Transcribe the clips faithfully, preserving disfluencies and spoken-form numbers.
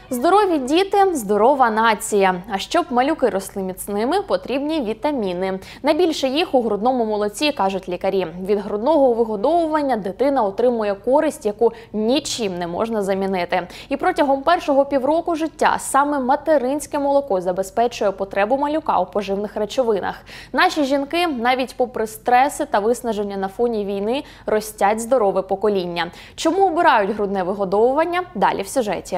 Здорові діти – здорова нація. А щоб малюки росли міцними, потрібні вітаміни. Найбільше їх у грудному молоці, кажуть лікарі. Від грудного вигодовування дитина отримує користь, яку нічим не можна замінити. І протягом першого півроку життя саме материнське молоко забезпечує потребу малюка у поживних речовинах. Наші жінки, навіть попри стреси та виснаження на фоні війни, ростять здорове покоління. Чому обирають грудне вигодовування? Далі в сюжеті.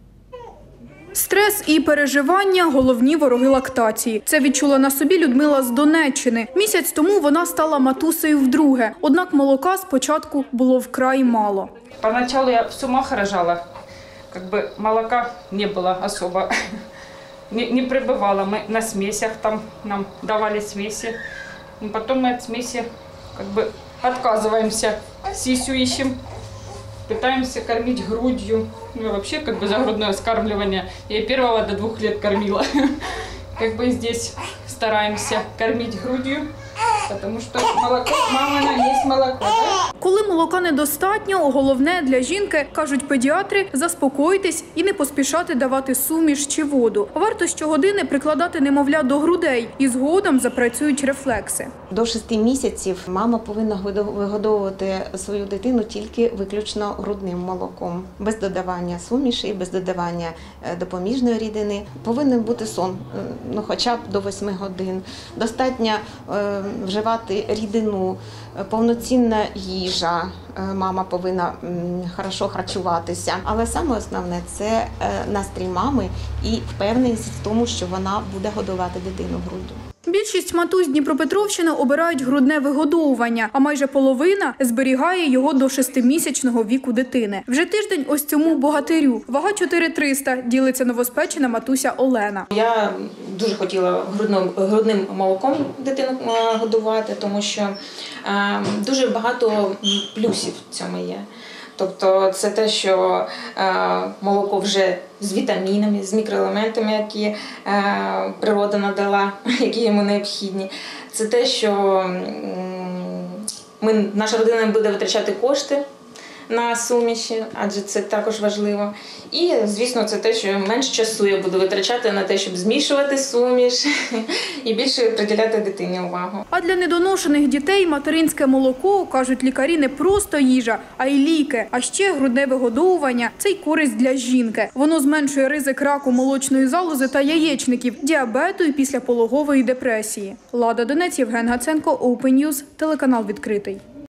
Стрес і переживання – головні вороги лактації. Це відчула на собі Людмила з Донеччини. Місяць тому вона стала матусею вдруге. Однак молока спочатку було вкрай мало. Поначалу я с ума рожала. Как бы молока не было особо. Не, не прибывало. Мы на смесях, там нам давали смеси. И потом мы от смеси как бы отказываемся. Сисю ищем. Пытаемся кормить грудью. Ну, вообще, как бы за грудное вскармливание. Я первого до двух лет кормила. Как бы здесь стараемся кормить грудью, потому что молоко, мама, на есть молоко, да? Коли молока недостатньо, головне для жінки, кажуть педіатри, заспокоїтись і не поспішати давати суміш чи воду. Варто щогодини прикладати немовля до грудей і згодом запрацюють рефлекси. До шести місяців мама повинна вигодовувати свою дитину тільки виключно грудним молоком. Без додавання суміші, без додавання допоміжної рідини. Повинен бути сон, ну, хоча б до восьми годин. Достатньо е, вживати рідину, повноцінна їжа. Мама повинна м, хорошо харчуватися. Але саме основне – це е, настрій мами і впевненість в тому, що вона буде годувати дитину груддю. Більшість матусь Дніпропетровщини обирають грудне вигодовування, а майже половина зберігає його до шестимісячного віку дитини. Вже тиждень ось цьому богатирю. Вага чотири триста, ділиться новоспечена матуся Олена. Я дуже хотіла грудним, грудним молоком дитину годувати, тому що е, дуже багато плюсів в цьому є. Тобто це те, що е, молоко вже з вітамінами, з мікроелементами, які е, природа надала, які йому необхідні. Це те, що ми, наша родина не буде витрачати кошти на суміші, адже це також важливо. І, звісно, це те, що менш часу я буду витрачати на те, щоб змішувати суміш і більше приділяти дитині увагу. А для недоношених дітей материнське молоко, кажуть лікарі, не просто їжа, а й ліки. А ще грудне вигодовування – це й користь для жінки. Воно зменшує ризик раку молочної залози та яєчників, діабету і післяпологової депресії. Лада Донець, Євген Гаценко, Open News, телеканал «Відкритий».